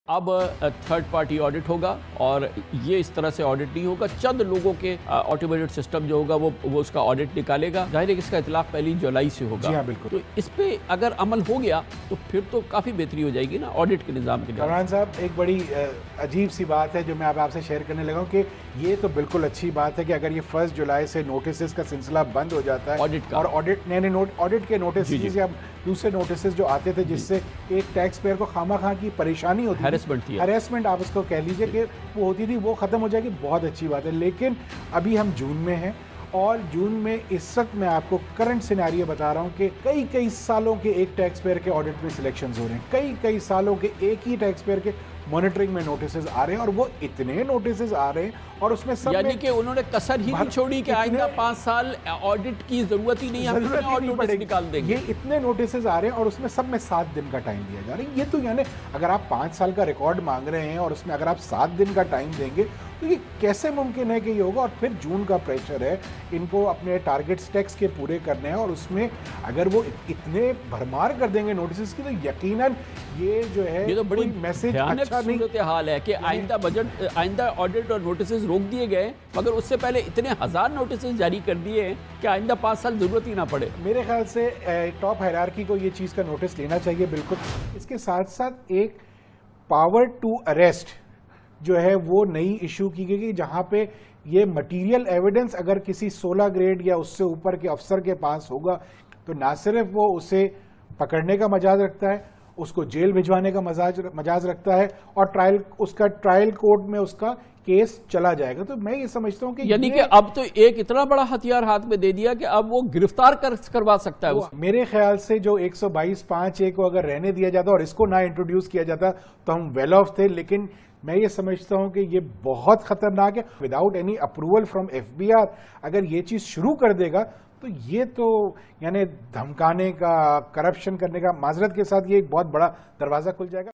अब third party audit होगा और ये इस तरह से ऑडिट नहीं होगा। चंद लोगों के ऑटोमेटेड सिस्टम जो होगा वो उसका ऑडिट निकालेगा। जाहिर है कि इसका इतलाक 1 जुलाई से होगा। जी हाँ, बिल्कुल। तो इस पे अगर अमल हो गया तो फिर तो काफ़ी बेहतरी हो जाएगी ना ऑडिट के निज़ाम के लिए। कमरान साहब, एक बड़ी अजीब सी बात है जो मैं आपसे शेयर करने लगा हूँ कि ये तो बिल्कुल अच्छी बात है कि अगर ये 1 जुलाई से नोटिस का सिलसिला बंद हो जाता है ऑडिट का, और ऑडिट के नोटिस या दूसरे नोटिस जो आते थे जिससे एक टैक्स पेयर को खामा की परेशानी होती थी, हैरेसमेंट आप उसको कह लीजिए कि वो होती थी, वो ख़त्म हो जाएगी। बहुत अच्छी बात है। लेकिन अभी हम जून में हैं और जून में इस वक्त मैं आपको करंट सिनेरियो बता रहा हूं कि कई सालों के एक टैक्स पेयर के ऑडिट में सिलेक्शंस हो रहे हैं। कई सालों के एक ही टैक्स पेयर के मॉनिटरिंग में नोटिस आ रहे हैं और वो इतने नोटिस आ रहे हैं और उसमें सब यानी कि उन्होंने कसर ही नहीं छोड़ी कि आइंदा 5 साल ऑडिट की जरूरत ही नहीं है, हम नोटिस निकाल देंगे। ये इतने नोटिस आ रहे हैं और उसमें सब में 7 दिन का टाइम दिया जा रहा है। ये तो यानी अगर आप 5 साल का रिकॉर्ड मांग रहे हैं और उसमें अगर आप 7 दिन का टाइम देंगे तो ये कैसे मुमकिन है कि ये होगा। और फिर जून का प्रेशर है, इनको अपने टारगेट्स टैक्स के पूरे करने हैं और उसमें अगर वो इतने भरमार कर देंगे नोटिस की तो यकीनन ये जो है ये तो बड़ी मैसेज अच्छा नहीं। सूरत हाल है कि आइंदा ऑडिट और नोटिस रोक दिए गए, मगर उससे पहले इतने 1000 नोटिस जारी कर दिए हैं कि आइंदा 5 साल जरूरत ही ना पड़े। मेरे ख्याल से टॉप हायरार्की को ये चीज़ का नोटिस लेना चाहिए बिल्कुल। इसके साथ साथ एक पावर टू अरेस्ट जो है वो नई इशू की गई, जहां पे ये मटेरियल एविडेंस अगर किसी 16 ग्रेड या उससे ऊपर के अफसर के पास होगा तो ना सिर्फ वो उसे पकड़ने का मजाज रखता है, उसको जेल भिजवाने का मजाज रखता है और उसका ट्रायल कोर्ट में उसका केस चला जाएगा। तो मैं ये समझता हूं कि यानी कि अब तो एक इतना बड़ा हथियार हाथ में दे दिया कि अब वो गिरफ्तार करवा सकता है। मेरे ख्याल से जो 122(5)(a) को अगर रहने दिया जाता और इसको ना इंट्रोड्यूस किया जाता तो हम वेल ऑफ थे। लेकिन मैं ये समझता हूं कि ये बहुत खतरनाक है। Without any approval from FBI अगर ये चीज शुरू कर देगा तो ये तो यानी धमकाने का, करप्शन करने का, माजरत के साथ ये एक बहुत बड़ा दरवाजा खुल जाएगा।